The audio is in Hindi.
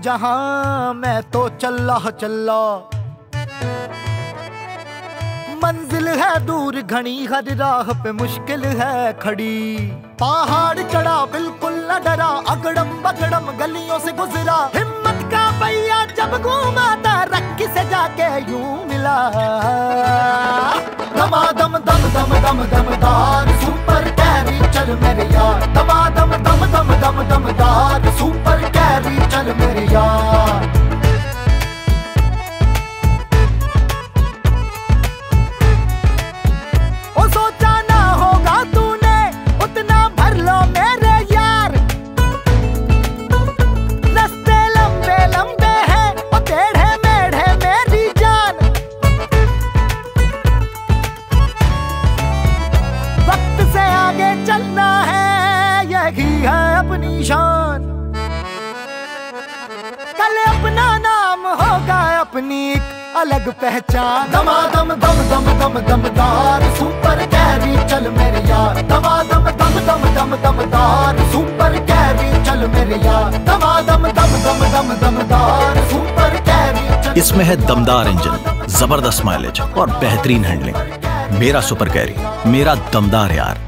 जहां मैं तो चल्ला चल्ला। मंजिल है दूर घनी, हर राह पे मुश्किल है खड़ी। पहाड़ चढ़ा बिल्कुल न डरा, अगड़म बगड़म गलियों से गुजरा। हिम्मत का पहिया जब घूमा था, रक्की से जाके यूं मिला। दमादम दम दम दम दमदार सुपर कैरी चल मेरे यार। दमादम दम दम दम दमदार सुपर कैरी चल मेरे यार। चलना है यही है अपनी शान, कल अपना नाम होगा अपनी एक अलग पहचान। दमादम दम दम दम दमदार सुपर कैरी चल मेरे यार। दमादम दम दम दम दमदार सुपर कैरी चल मेरे यार। दमादम दम दम दम दमदार सुपर कैरी चल। इसमें है दमदार इंजन, जबरदस्त माइलेज और बेहतरीन हैंडलिंग। मेरा सुपर कैरी, मेरा दमदार यार।